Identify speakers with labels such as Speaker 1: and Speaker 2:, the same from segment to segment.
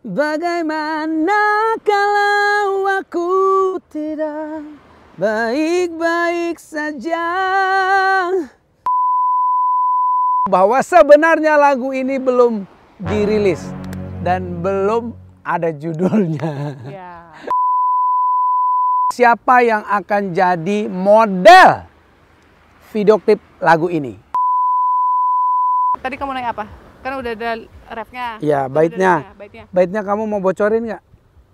Speaker 1: Bagaimana kalau aku tidak baik-baik saja? Bahwa sebenarnya lagu ini belum dirilis dan belum ada judulnya.
Speaker 2: Ya.
Speaker 1: Siapa yang akan jadi model video klip lagu ini?
Speaker 2: Tadi kamu nanya apa? Kan udah ada refnya.
Speaker 1: Ya, baitnya. Baitnya kamu mau bocorin nggak?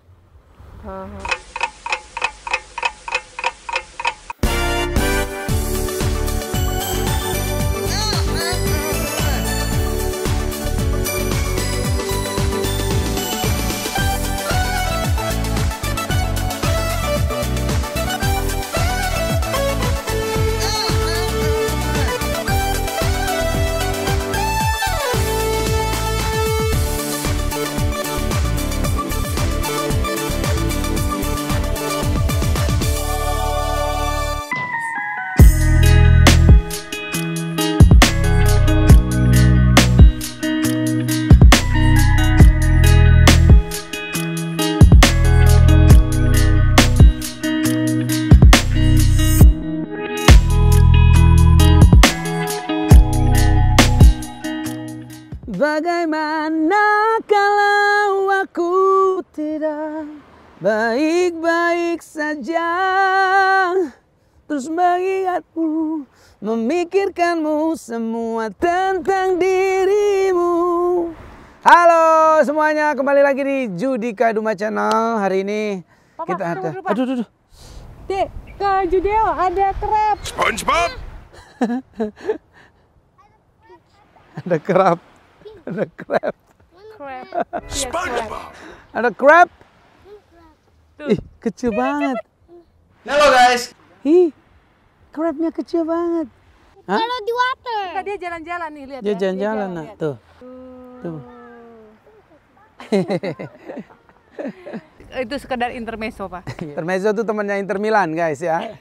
Speaker 1: Bagaimana kalau aku tidak baik-baik saja, terus mengingatmu, memikirkanmu, semua tentang dirimu. Halo semuanya, kembali lagi di Judika Duma Channel. Hari ini
Speaker 2: Papa,
Speaker 1: kita ada,
Speaker 2: aduh. Dek, ke Judeo ada krab.
Speaker 3: SpongeBob.
Speaker 1: ada crab. Ada crab.
Speaker 2: Crab.
Speaker 3: SpongeBob.
Speaker 1: Ada crab.
Speaker 2: Tuh.
Speaker 1: Ih, kecil banget.
Speaker 3: Halo guys.
Speaker 1: Ih, crabnya kecil banget. Hah?
Speaker 4: Kalau di water.
Speaker 2: Nah, dia jalan-jalan nih, lihat
Speaker 1: Dia
Speaker 2: ya.
Speaker 1: jalan-jalan, nah.
Speaker 2: lihat.
Speaker 1: Tuh. Tuh.
Speaker 2: Itu sekedar intermezzo, Pak.
Speaker 1: Intermezzo tuh temannya Inter Milan, guys ya.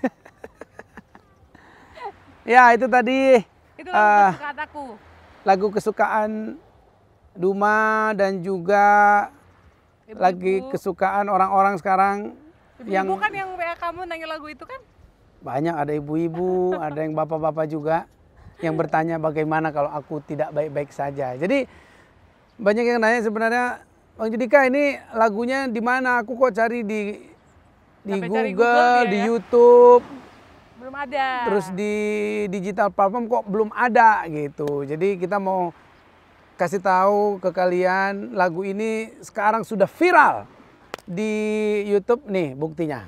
Speaker 1: Ya, itu tadi
Speaker 2: Itu lagu kesukaan aku.
Speaker 1: lagu kesukaan Duma dan juga
Speaker 2: Ibu-ibu.
Speaker 1: lagi kesukaan orang-orang sekarang.
Speaker 2: Ibu kan yang WA kamu nanya lagu itu kan?
Speaker 1: Banyak, ada ibu-ibu, ada yang bapak-bapak juga yang bertanya bagaimana kalau aku tidak baik-baik saja. Jadi banyak yang nanya sebenarnya, Bang Judika ini lagunya di mana? Aku kok cari di
Speaker 2: Sampai cari Google
Speaker 1: Google,
Speaker 2: dia
Speaker 1: di
Speaker 2: ya?
Speaker 1: YouTube,
Speaker 2: Belum ada.
Speaker 1: terus di digital platform kok belum ada gitu. Jadi kita mau kasih tahu ke kalian, lagu ini sekarang sudah viral di YouTube nih buktinya.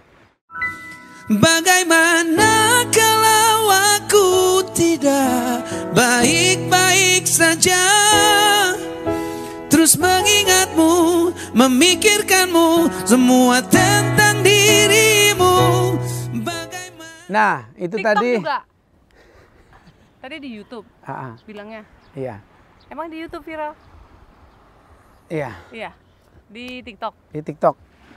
Speaker 1: Bagaimana kalau aku tidak baik-baik saja, terus mengingatmu, memikirkanmu, semua tentang dirimu. Bagaimana? Nah, itu
Speaker 2: TikTok
Speaker 1: tadi.
Speaker 2: juga. Tadi di YouTube
Speaker 1: Ah,
Speaker 2: bilangnya.
Speaker 1: iya,
Speaker 2: Emang di YouTube viral?
Speaker 1: iya,
Speaker 2: Iya. Di TikTok
Speaker 1: di TikTok.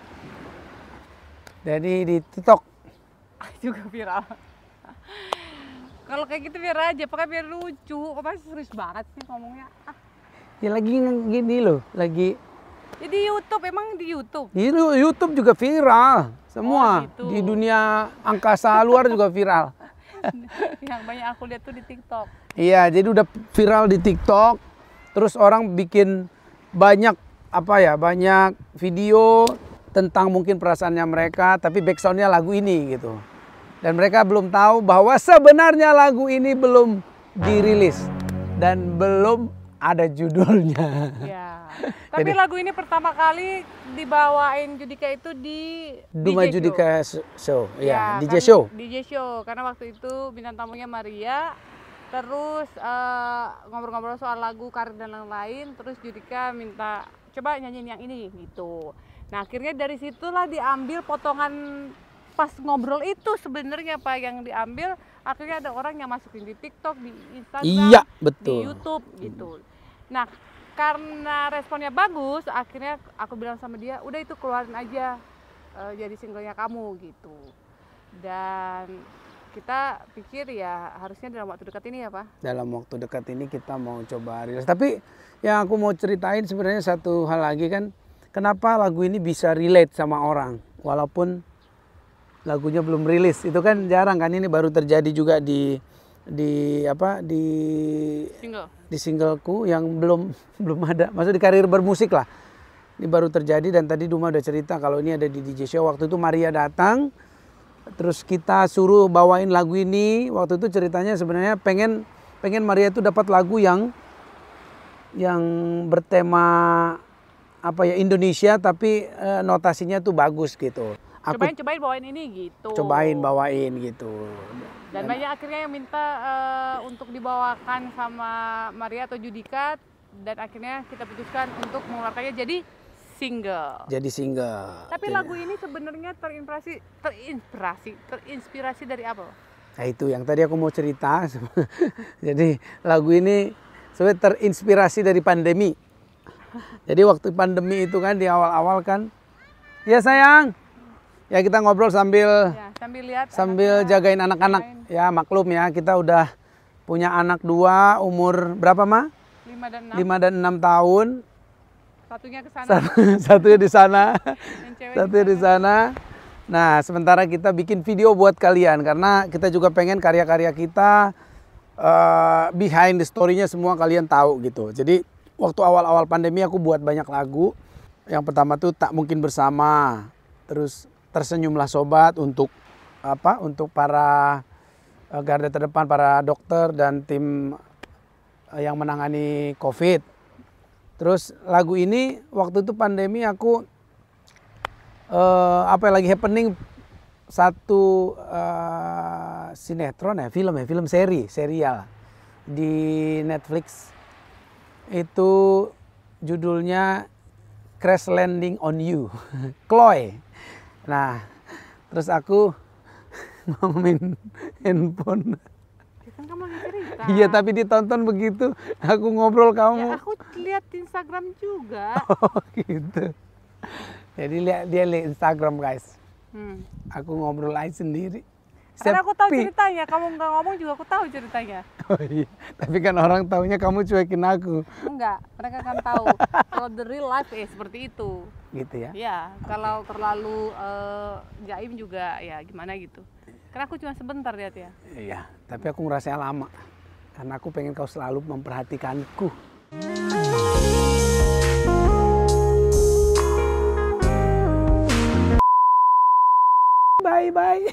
Speaker 1: Jadi di TikTok.
Speaker 2: juga viral. Kalau kayak gitu biar aja, pakai biar lucu. Kok pasti serius banget sih ngomongnya.
Speaker 1: Ya lagi gini loh, lagi
Speaker 2: Jadi YouTube, emang di YouTube.
Speaker 1: di YouTube juga viral. Semua
Speaker 2: Oh, gitu.
Speaker 1: di dunia angkasa luar juga viral.
Speaker 2: Yang banyak aku lihat tuh di TikTok.
Speaker 1: Iya, jadi udah viral di TikTok. Terus orang bikin banyak banyak video tentang mungkin perasaannya mereka, tapi backsoundnya lagu ini gitu. Dan mereka belum tahu bahwa sebenarnya lagu ini belum dirilis dan belum ada judulnya.
Speaker 2: Ya. Tapi
Speaker 1: Jadi-
Speaker 2: lagu ini pertama kali dibawain Judika itu di
Speaker 1: Duma
Speaker 2: DJ
Speaker 1: Judika Show, ya, DJ
Speaker 2: kan,
Speaker 1: Show.
Speaker 2: DJ Show, karena waktu itu bintang tamunya Maria. Terus ngobrol-ngobrol soal lagu, karir dan lain-lain. Terus Judika minta coba nyanyiin yang ini gitu. Nah akhirnya dari situlah diambil potongan pas ngobrol itu sebenarnya Pak yang diambil. Akhirnya ada orang yang masukin di TikTok, di Instagram,
Speaker 1: Iya,
Speaker 2: di
Speaker 1: betul.
Speaker 2: YouTube gitu. Nah karena responnya bagus, akhirnya aku bilang sama dia, udah itu keluarin aja jadi singlenya kamu gitu. Dan kita pikir ya harusnya dalam waktu dekat ini ya Pak.
Speaker 1: Dalam waktu dekat ini kita mau coba rilis. Tapi yang aku mau ceritain sebenarnya satu hal lagi kan, kenapa lagu ini bisa relate sama orang walaupun lagunya belum rilis. Itu kan jarang kan, ini baru terjadi juga di
Speaker 2: Single.
Speaker 1: di singleku yang belum ada. Maksud di karir bermusik lah. Ini baru terjadi dan tadi Duma udah cerita kalau ini ada di DJ Show. Waktu itu Maria datang, terus kita suruh bawain lagu ini. Waktu itu ceritanya sebenarnya pengen Maria itu dapat lagu yang bertema Indonesia tapi notasinya tuh bagus gitu. Aku
Speaker 2: Cobain bawain ini gitu.
Speaker 1: cobain bawain gitu.
Speaker 2: Dan banyak akhirnya yang minta untuk dibawakan sama Maria atau Judika, dan akhirnya kita putuskan untuk mengeluarkannya jadi single.
Speaker 1: Jadi single.
Speaker 2: Tapi lagu ini sebenarnya terinspirasi dari apa?
Speaker 1: Nah itu yang tadi aku mau cerita. Jadi lagu ini sebenarnya terinspirasi dari pandemi. Jadi waktu pandemi itu kan di awal-awal kan, ya sayang, ya kita ngobrol sambil
Speaker 2: Lihat
Speaker 1: sambil
Speaker 2: anaknya,
Speaker 1: jagain anak-anak. Ya maklum ya, kita udah punya anak 2 umur berapa mah?
Speaker 2: 5
Speaker 1: 5 dan 6 tahun.
Speaker 2: Satunya ke sana.
Speaker 1: Satunya di sana.
Speaker 2: yang cewek
Speaker 1: Satunya di sana. Nah, sementara kita bikin video buat kalian karena kita juga pengen karya-karya kita behind the story-nya semua kalian tahu gitu. Jadi waktu awal-awal pandemi aku buat banyak lagu. Yang pertama tuh Tak Mungkin Bersama. Terus Tersenyumlah Sobat untuk untuk para garda terdepan, para dokter dan tim yang menangani COVID. Terus lagu ini waktu itu pandemi aku lagi happening satu sinetron film serial di Netflix. Itu judulnya Crash Landing on You. Chloe. Nah, terus aku ngomongin handphone.
Speaker 2: Ya kan kamu lagi cerita.
Speaker 1: Iya, tapi ditonton begitu. Aku ngobrol kamu.
Speaker 2: Ya aku lihat di Instagram juga.
Speaker 1: Oh gitu. Jadi dia lihat Instagram guys. Aku ngobrol aja sendiri.
Speaker 2: Karena aku tahu ceritanya, kamu nggak ngomong juga aku tahu ceritanya.
Speaker 1: Oh iya, tapi kan orang taunya kamu cuekin aku.
Speaker 2: Enggak, mereka kan tahu kalau the real life seperti itu.
Speaker 1: Gitu ya?
Speaker 2: Ya, kalau terlalu jaim juga ya gimana gitu. Karena aku cuma sebentar lihat ya.
Speaker 1: Iya, tapi aku ngerasanya lama. Karena aku pengen kau selalu memperhatikanku. Bye-bye.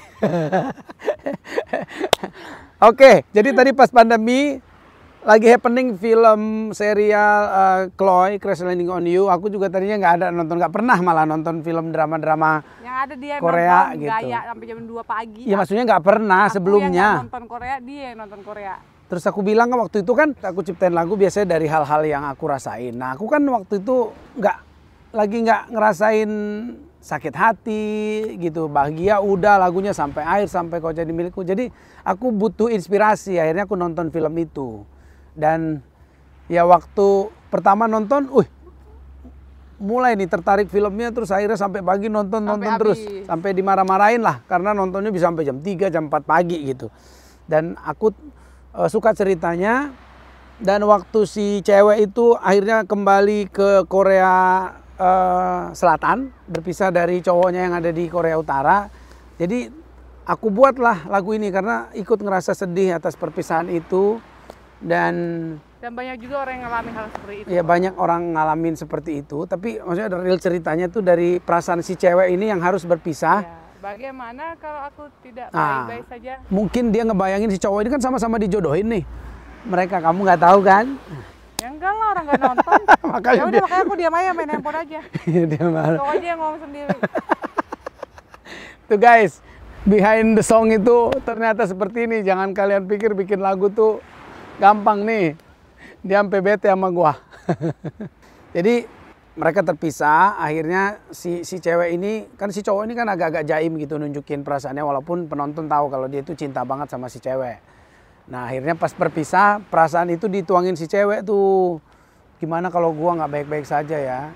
Speaker 1: Oke, jadi tadi pas pandemi lagi happening film serial Chloe, Crash Landing on You. Aku juga tadinya nggak pernah malah nonton film drama-drama
Speaker 2: yang ada dia
Speaker 1: Korea
Speaker 2: nonton
Speaker 1: gitu.
Speaker 2: gaya sampai jam 2 pagi.
Speaker 1: Ya maksudnya nggak pernah sebelumnya.
Speaker 2: Yang nonton Korea, dia yang nonton Korea.
Speaker 1: Terus aku bilang kan waktu itu kan aku ciptain lagu biasanya dari hal-hal yang aku rasain. Nah aku kan waktu itu nggak ngerasain sakit hati gitu, bahagia udah lagunya sampai akhir, sampai Kau Jadi Milikku. Jadi aku butuh inspirasi, akhirnya aku nonton film itu. Dan ya waktu pertama nonton, mulai nih tertarik filmnya, terus akhirnya sampai pagi nonton terus. Sampai dimarah-marahin lah, karena nontonnya bisa sampai jam 3, jam 4 pagi gitu. Dan aku suka ceritanya, dan waktu si cewek itu akhirnya kembali ke Korea Selatan, berpisah dari cowoknya yang ada di Korea Utara. Jadi aku buatlah lagu ini karena ikut ngerasa sedih atas perpisahan itu. Dan
Speaker 2: banyak juga orang yang ngalamin hal seperti itu.
Speaker 1: Ya banyak orang ngalamin seperti itu. Tapi maksudnya ada real ceritanya tuh dari perasaan si cewek ini yang harus berpisah.
Speaker 2: Ya, bagaimana kalau aku tidak baik-baik saja?
Speaker 1: Mungkin dia ngebayangin si cowok ini kan sama-sama dijodohin nih. Mereka, kamu nggak tahu kan?
Speaker 2: Ya enggak lah, orang nggak nonton.
Speaker 1: Makanya
Speaker 2: makanya aku diam aja, main handphone aja.
Speaker 1: Dia marah.
Speaker 2: Cowok aja yang ngomong sendiri.
Speaker 1: Tuh guys, behind the song itu ternyata seperti ini. Jangan kalian pikir bikin lagu tuh gampang nih. Dia sampai bete sama gua. Jadi mereka terpisah, akhirnya si cewek ini, kan si cowok ini kan agak-agak jaim gitu nunjukin perasaannya, walaupun penonton tahu kalau dia itu cinta banget sama si cewek. Nah akhirnya pas berpisah, perasaan itu dituangin si cewek tuh. Gimana kalau gua nggak baik-baik saja ya?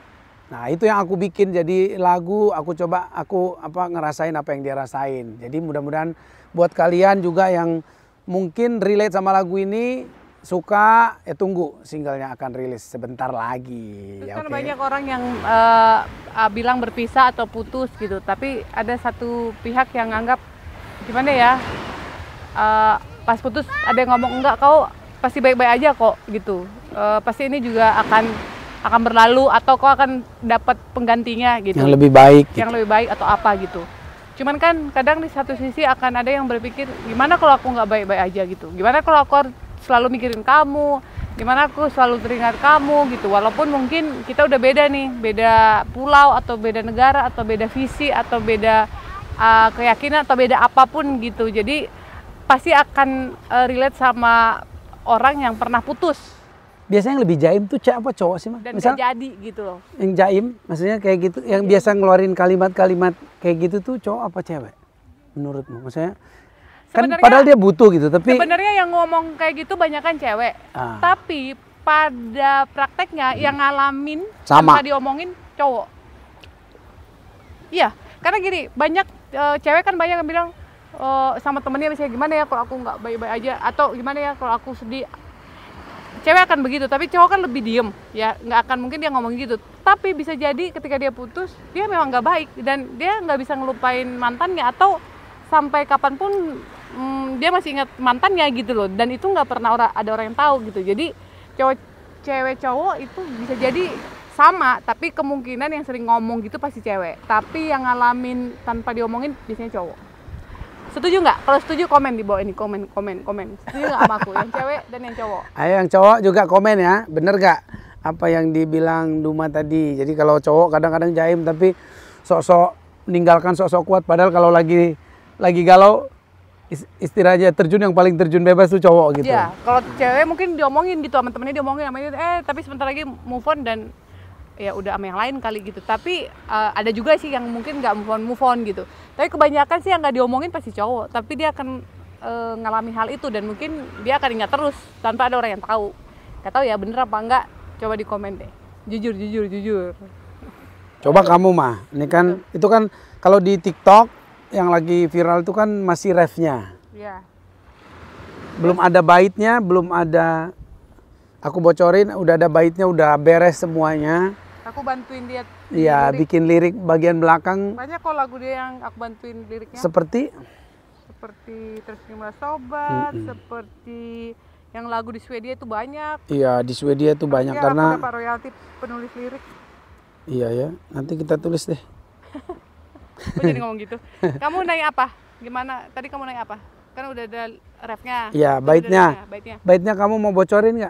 Speaker 1: Nah itu yang aku bikin jadi lagu, aku coba ngerasain apa yang dia rasain. Jadi mudah-mudahan buat kalian juga yang mungkin relate sama lagu ini, suka, ya tunggu singlenya akan rilis sebentar lagi.
Speaker 2: Terus
Speaker 1: Ya,
Speaker 2: kan
Speaker 1: oke.
Speaker 2: banyak orang yang bilang berpisah atau putus gitu, tapi ada satu pihak yang anggap gimana ya, pas putus ada yang ngomong enggak, kau pasti baik-baik aja kok gitu, pasti ini juga akan berlalu atau kau akan dapat penggantinya gitu,
Speaker 1: Yang lebih baik.
Speaker 2: yang lebih baik atau apa gitu. Cuman kan kadang di satu sisi akan ada yang berpikir gimana kalau aku nggak baik-baik aja gitu, gimana kalau aku harus selalu mikirin kamu, gimana aku selalu teringat kamu gitu, walaupun mungkin kita udah beda nih, beda pulau atau beda negara atau beda visi atau beda keyakinan atau beda apapun gitu. Jadi pasti akan relate sama orang yang pernah putus
Speaker 1: Biasanya yang lebih jaim tuh apa cowok sih, Mah?
Speaker 2: dan
Speaker 1: Misal
Speaker 2: gak jadi gitu loh.
Speaker 1: yang jaim, maksudnya kayak gitu, yang biasa ngeluarin kalimat-kalimat kayak gitu tuh cowok apa cewek? Menurutmu? Maksudnya kan
Speaker 2: Sebenarnya-
Speaker 1: padahal dia butuh gitu, tapi
Speaker 2: Sebenarnya yang ngomong kayak gitu banyak kan cewek, tapi pada prakteknya yang ngalamin
Speaker 1: Sama.
Speaker 2: tanpa diomongin cowok. Iya, karena gini, banyak cewek kan banyak yang bilang sama temennya misalnya gimana ya kalau aku nggak baik-baik aja, atau gimana ya kalau aku sedih. Cewek akan begitu, tapi cowok kan lebih diem, ya nggak akan mungkin dia ngomong gitu. Tapi bisa jadi ketika dia putus, dia memang nggak baik dan dia nggak bisa ngelupain mantannya atau sampai kapanpun dia masih ingat mantannya gitu loh. Dan itu nggak pernah ada orang yang tahu gitu. Jadi cewek cowok itu bisa jadi sama, tapi kemungkinan yang sering ngomong gitu pasti cewek. Tapi yang ngalamin tanpa diomongin biasanya cowok. Setuju nggak? Kalau setuju komen di bawah ini, komen. Setuju nggak sama aku? Yang cewek dan yang cowok.
Speaker 1: ayo yang cowok juga komen ya, bener gak apa yang dibilang Duma tadi. Jadi kalau cowok kadang-kadang jaim tapi sok-sok meninggalkan sok-sok kuat, padahal kalau lagi galau istilahnya terjun, yang paling terjun bebas tuh cowok gitu.
Speaker 2: Iya, kalau cewek mungkin diomongin gitu sama temennya, diomongin sama ini, tapi sebentar lagi move on dan ya udah sama yang lain kali gitu. Tapi ada juga sih yang mungkin nggak move on gitu. Tapi kebanyakan sih yang nggak diomongin pasti cowok, tapi dia akan ngalami hal itu dan mungkin dia akan ingat terus tanpa ada orang yang tahu. Gak tahu ya bener apa enggak, coba di komen deh. Jujur.
Speaker 1: Coba kamu mah, ini kan itu kan kalau di TikTok yang lagi viral itu kan masih refnya.
Speaker 2: Iya.
Speaker 1: Belum ada baitnya, belum ada, aku bocorin udah ada baitnya, udah beres semuanya.
Speaker 2: Aku bantuin dia.
Speaker 1: Iya,
Speaker 2: lirik.
Speaker 1: bikin lirik bagian belakang
Speaker 2: Banyak kok lagu dia yang aku bantuin liriknya.
Speaker 1: seperti
Speaker 2: Tersenyumlah sobat, seperti yang lagu di Swedia itu banyak.
Speaker 1: iya di Swedia itu banyak
Speaker 2: Ya,
Speaker 1: karena
Speaker 2: aku dapat royalti penulis lirik.
Speaker 1: iya ya, nanti kita tulis deh.
Speaker 2: Kok jadi ngomong gitu? Kamu nanya apa? Gimana? Tadi kamu nanya apa? Kan udah ada refnya.
Speaker 1: Iya,
Speaker 2: Udah
Speaker 1: baitnya.
Speaker 2: ada baitnya.
Speaker 1: Baitnya kamu mau bocorin nggak?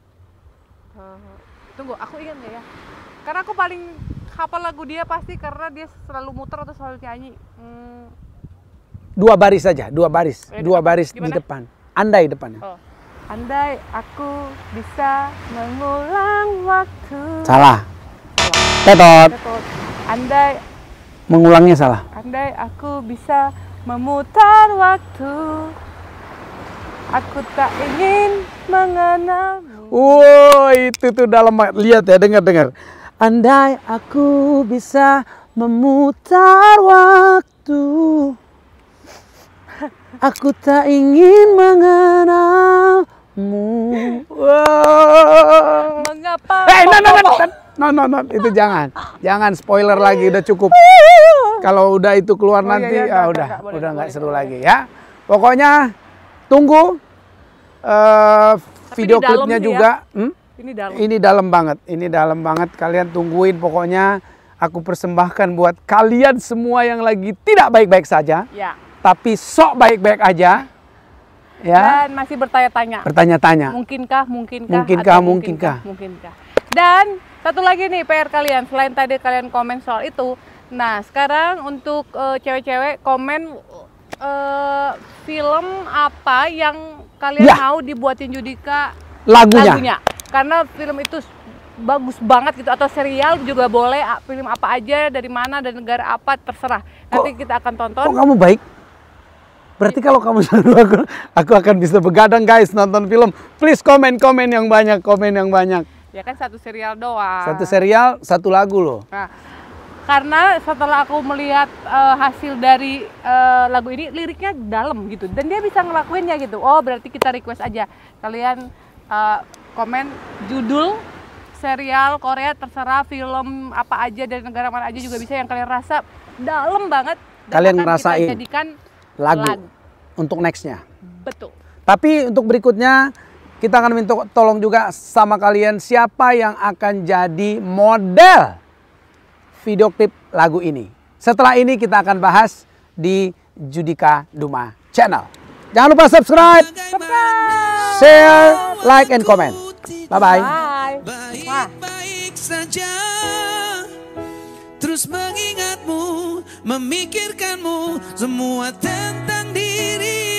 Speaker 2: Tunggu, aku ingat nggak ya? Karena aku paling hafal lagu dia pasti karena dia selalu muter atau selalu nyanyi.
Speaker 1: Dua baris saja, dua baris di
Speaker 2: Gimana?
Speaker 1: depan. Andai depannya.
Speaker 2: Oh. Andai aku bisa mengulang waktu.
Speaker 1: Salah. Tetot.
Speaker 2: Betul. Andai
Speaker 1: Mengulangnya salah.
Speaker 2: aku bisa memutar waktu, aku tak ingin mengenalmu.
Speaker 1: Wow, itu tuh dalam, lihat ya, dengar. Andai aku bisa memutar waktu, aku tak ingin mengenalmu. Wow.
Speaker 2: Mengapa?
Speaker 1: No, itu jangan spoiler lagi, udah cukup. Kalau udah itu keluar
Speaker 2: Oh,
Speaker 1: nanti,
Speaker 2: iya,
Speaker 1: udah
Speaker 2: boleh,
Speaker 1: nggak
Speaker 2: boleh,
Speaker 1: seru
Speaker 2: boleh.
Speaker 1: lagi ya. Pokoknya tunggu video
Speaker 2: ini dalam
Speaker 1: klipnya
Speaker 2: sih ya.
Speaker 1: juga.
Speaker 2: Ini dalam.
Speaker 1: Ini dalam banget. Kalian tungguin pokoknya. Aku persembahkan buat kalian semua yang lagi tidak baik-baik saja,
Speaker 2: Ya.
Speaker 1: tapi sok baik-baik aja. Ya.
Speaker 2: Dan masih bertanya-tanya.
Speaker 1: Bertanya-tanya.
Speaker 2: Mungkinkah?
Speaker 1: Mungkinkah?
Speaker 2: Mungkinkah? Dan satu lagi nih PR kalian, selain tadi kalian komen soal itu, nah sekarang untuk cewek-cewek komen film apa yang kalian
Speaker 1: Ya.
Speaker 2: mau dibuatin Judika
Speaker 1: Lagunya.
Speaker 2: karena film itu bagus banget gitu, atau serial juga boleh, film apa aja, dari mana dan negara apa, terserah. Nanti kita akan tonton.
Speaker 1: Kok kamu baik? Berarti kalau kamu selalu aku akan bisa begadang guys nonton film. Please komen yang banyak.
Speaker 2: Ya kan satu serial doang.
Speaker 1: Satu serial, satu lagu loh.
Speaker 2: Nah, karena setelah aku melihat hasil dari lagu ini, liriknya dalam gitu, dan dia bisa ngelakuinnya gitu. Oh, berarti kita request aja kalian komen judul serial Korea, terserah film apa aja dari negara mana aja juga bisa, yang kalian rasa dalam banget. Dan
Speaker 1: Kalian
Speaker 2: akan
Speaker 1: ngerasain
Speaker 2: kita jadikan
Speaker 1: lagu untuk nextnya.
Speaker 2: Betul.
Speaker 1: Tapi untuk berikutnya kita akan minta tolong juga sama kalian siapa yang akan jadi model video klip lagu ini. Setelah ini kita akan bahas di Judika Duma Channel. Jangan lupa subscribe, share, like, and comment. Bye-bye.
Speaker 2: Bye. Wah.
Speaker 4: Baik-baik saja, terus mengingatmu, memikirkanmu, semua tentang diri.